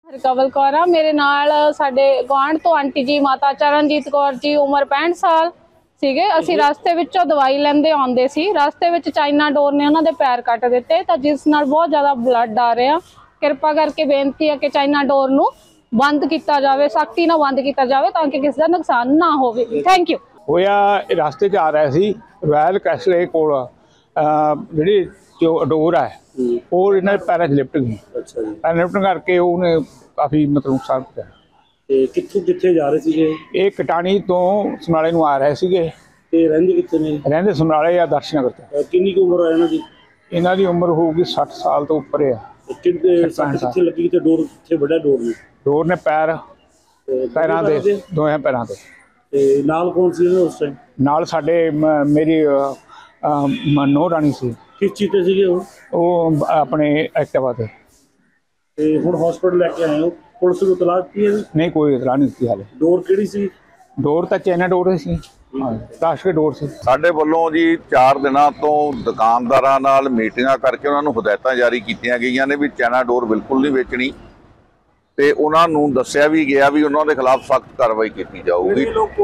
कवल कौर आ मेरे नाल साडे गुआंढ तो आंटी जी माता चरणजीत कौर जी उम्र 65 साल सीगे। असीं रास्ते विचों दवाई लैंदे आउंदे सी, रास्ते विच चाइना डोर ने उन्हां दे पैर कट दिते तां जिस नाल बहुत ज़्यादा ब्लड आ रहा। किरपा करके बेनती है कि चाइना डोर नूं बंद किया जाए, सख्ती नाल बंद किया जाए ताकि किसी का नुकसान ना होवे। Thank you. होया रास्ते च आ रहा सी रॉयल कैसले कोल जिहड़ी जो डोर है और इन्हां दे पैरां च लिपट गई। अच्छा जी। पैर लिपटण करके उन्हें काफ़ी मतलब नुकसान होया। ते कित्थे जा रहे सीगे? ये कटानी तो समराले नूं आ रहे सीगे। ते रहिंदे कित्थे ने? रहिंदे समराले या दर्शन करते। किन्नी की उम्र है इन्हां दी? इन्हां दी उम्र होगी 60 साल तो उपर है। कित्थे लगी ते डोर कित्थे वड्डा डोर ने? डोर ने पैर पैरां दे दोवें पैरां ते। ते नाल कौन सी उस टाइम? नाल साडे मेरी नौ राणी सी। किस चीज़ ते सीगे वो अपने एक्टिवा ते। ते हुण हॉस्पिटल लैके आए हो, पुलिस नूं इतलाह दित्ती है? नहीं कोई इतला नहीं दी हाले। डोर किहड़ी सी? डोर तो चाइना डोर सी, प्लास्टिक डोर सी। ਸਾਡੇ ਵੱਲੋਂ ਜੀ 4 ਦਿਨਾਂ ਤੋਂ ਦੁਕਾਨਦਾਰਾਂ ਨਾਲ ਮੀਟਿੰਗਾਂ ਕਰਕੇ ਉਹਨਾਂ ਨੂੰ ਹਦਾਇਤਾਂ ਜਾਰੀ ਕੀਤੀਆਂ ਗਈਆਂ ਨੇ ਵੀ ਚਾਈਨਾ ਡੋਰ ਬਿਲਕੁਲ ਨਹੀਂ ਵੇਚਣੀ ਤੇ ਉਹਨਾਂ ਨੂੰ ਦੱਸਿਆ ਵੀ ਗਿਆ ਵੀ ਉਹਨਾਂ ਦੇ ਖਿਲਾਫ ਸਖਤ ਕਾਰਵਾਈ ਕੀਤੀ ਜਾਊਗੀ।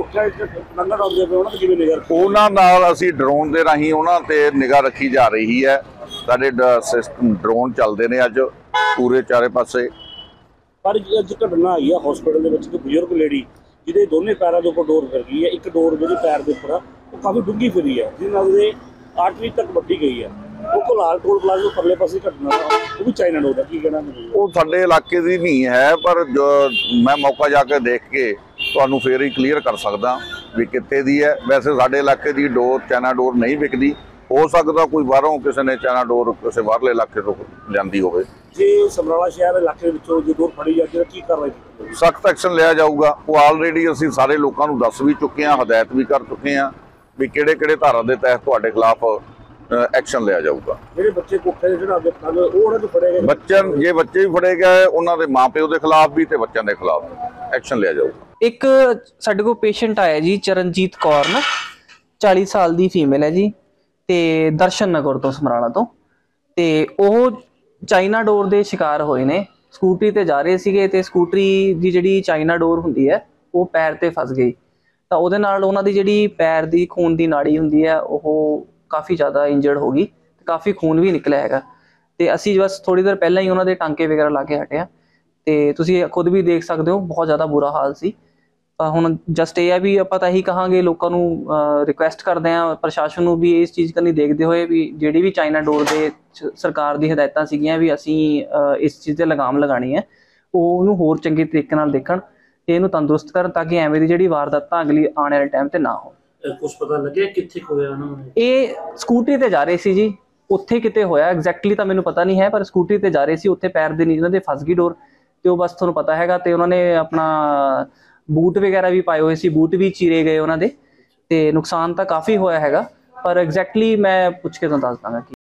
ਉਹਨਾਂ ਨਾਲ ਅਸੀਂ ਡਰੋਨ ਦੇ ਰਾਹੀਂ ਉਹਨਾਂ ਤੇ ਨਿਗਾਹ ਰੱਖੀ ਜਾ ਰਹੀ ਹੈ। ਸਾਡੇ ਸਿਸਟਮ ਡਰੋਨ ਚੱਲਦੇ ਨੇ ਅੱਜ ਪੂਰੇ ਚਾਰੇ ਪਾਸੇ। पर अज घटना आई है हॉस्पिटल के एक बजुर्ग लेडी जिहदे दोनों पैरों के उपर डोर फिर गई है। एक डोर जी पैर के उपर वो काफ़ी डूंगी फिरी है जिससे आर्टरी तक वड्डी गई है। वो कोलाल टोल प्लाजा परले पासे घटना वो भी चाइना डोर है। की कहना वो साडे इलाके की नहीं है पर जो मैं मौका जाके देख के तुहानू फिर ही क्लीयर कर सकदा भी कित्ते दी है। वैसे साडे इलाके की डोर चाइना डोर नहीं विकदी, हो सकता कोई बाहरों किसी ने चाइना डोर किसी बाहरले इलाके तो लियांदी होवे। जे समराला शहर इलाके जो डोर फड़ी जाती है की कार्रवाई? सख्त एक्शन लिया जाऊगा। वो ऑलरेडी असीं सारे लोगों को दस भी चुके हैं, हदायत भी कर चुके हैं भी किहड़े-किहड़े धारा के तहत तुहाडे खिलाफ एक्शन लिया जाऊगा। ਜਿਹੜੇ ਬੱਚੇ ਕੋਠੇ ਦੇ ਚੜਾਉਂਦੇ ਪਤੰਗ ਉਹ ਉਹਨਾਂ ਨੂੰ ਫੜੇ ਗਏ? ਬੱਚੇ ਜੇ ਬੱਚੇ ਵੀ ਫੜੇ ਗਏ ਉਹਨਾਂ ਦੇ ਮਾਪਿਓ ਦੇ ਖਿਲਾਫ ਵੀ ਤੇ ਬੱਚਿਆਂ ਦੇ ਖਿਲਾਫ ਐਕਸ਼ਨ ਲਿਆ ਜਾਊਗਾ। ਇੱਕ ਸਾਡੇ ਕੋਲ ਪੇਸ਼ੈਂਟ ਆਇਆ ਜੀ ਚਰਨਜੀਤ ਕੌਰ ਨਾ 40 ਸਾਲ ਦੀ ਫੀਮੇਲ ਹੈ ਜੀ ਤੇ ਦਰਸ਼ਨ ਨਗਰ ਤੋਂ ਸਮਰਾਲਾ ਤੋਂ ਤੇ ਉਹ ਚਾਈਨਾ ਡੋਰ ਦੇ ਸ਼ਿਕਾਰ ਹੋਏ ਨੇ। ਸਕੂਟਰੀ ਤੇ ਜਾ ਰਹੇ ਸੀਗੇ ਤੇ ਸਕੂਟਰੀ ਦੀ ਜਿਹੜੀ ਚਾਈਨਾ ਡੋਰ ਹੁੰਦੀ ਹੈ ਉਹ ਪੈਰ ਤੇ ਫਸ ਗਈ ਤਾਂ ਉਹਦੇ ਨਾਲ ਉਹਨਾਂ ਦੀ ਜਿਹੜੀ ਪੈਰ ਦੀ ਖੂਨ ਦੀ ਨਾੜੀ ਹੁੰਦੀ ਹੈ ਉਹ ਕਾਫੀ ਜ਼ਿਆਦਾ ਇੰਜਰਡ ਹੋ ਗਈ ਤੇ ਕਾਫੀ ਖੂਨ ਵੀ ਨਿਕਲਿਆ ਹੈਗਾ ਤੇ ਅਸੀਂ ਬਸ ਥੋੜੀ ਦੇਰ ਪਹਿਲਾਂ ਹੀ ਉਹਨਾਂ ਦੇ ਟਾਂਕੇ ਵਗੈਰਾ ਲਾ ਕੇ ਹਟਿਆ ਤੇ ਤੁਸੀਂ ਖੁਦ ਵੀ ਦੇਖ ਸਕਦੇ ਹੋ ਬਹੁਤ ਜ਼ਿਆਦਾ ਬੁਰਾ ਹਾਲ ਸੀ। ਤਾਂ ਹੁਣ ਜਸਟ ਇਹ ਆ ਵੀ ਆਪਾਂ ਤਾਂ ਇਹੀ ਕਹਾਂਗੇ ਲੋਕਾਂ ਨੂੰ ਰਿਕੁਐਸਟ ਕਰਦੇ ਹਾਂ ਪ੍ਰਸ਼ਾਸਨ ਨੂੰ ਵੀ ਇਸ ਚੀਜ਼ ਕੰਨੀ ਦੇਖਦੇ ਹੋਏ ਵੀ ਜਿਹੜੀ ਵੀ ਚਾਈਨਾ ਡੋਰ ਦੇ ਸਰਕਾਰ ਦੀ ਹਦਾਇਤਾਂ ਸੀਗੀਆਂ ਵੀ ਅਸੀਂ ਇਸ ਚੀਜ਼ ਤੇ ਲਗਾਮ ਲਗਾਣੀ ਹੈ ਉਹ ਉਹਨੂੰ ਹੋਰ ਚੰਗੇ ਤਰੀਕੇ ਨਾਲ ਦੇਖਣ ਤੇ ਇਹਨੂੰ ਤੰਦਰੁਸਤ ਕਰਨ ਤਾਂ ਕਿ ਐਵੇਂ ਦੀ ਜਿਹੜੀ ਵਾਰਦਾਤਾਂ ਅਗਲੀ ਆਉਣ ਵਾਲੇ ਟਾਈਮ ਤੇ ਨਾ ਹੋਣ। ਕੁਝ ਪਤਾ ਲੱਗਿਆ ਕਿੱਥੇ ਹੋਇਆ ਉਹਨਾਂ ਨੂੰ? ਇਹ ਸਕੂਟਰੀ ਤੇ ਜਾ ਰਹੇ ਸੀ ਜੀ, ਉੱਥੇ ਕਿਤੇ ਹੋਇਆ ਐਗਜ਼ੈਕਟਲੀ ਤਾਂ ਮੈਨੂੰ ਪਤਾ ਨਹੀਂ ਹੈ ਪਰ ਸਕੂਟਰੀ ਤੇ ਜਾ ਰਹੇ ਸੀ, ਉੱਥੇ ਪੈਰ ਦੇ ਨੀਚੇ ਉਹਨਾਂ ਦੇ ਫਸ ਗਈ ਡੋਰ ਤੇ ਉਹ ਬਸ ਤੁਹਾਨੂੰ ਪਤਾ ਹੈਗਾ ਤੇ ਉਹਨਾਂ ਨੇ ਆਪਣਾ ਬੂਟ ਵਗੈਰਾ ਵੀ ਪਾਏ ਹੋਏ ਸੀ, ਬੂਟ ਵੀ ਚੀਰੇ ਗਏ ਉਹਨਾਂ ਦੇ ਤੇ ਨੁਕਸਾਨ ਤਾਂ ਕਾਫੀ ਹੋਇਆ ਹੈਗਾ ਪਰ ਐਗਜ਼ੈਕਟਲੀ ਮੈਂ ਪੁੱਛ ਕੇ ਤੁਹਾਨੂੰ ਦੱਸ ਦਾਂਗਾ।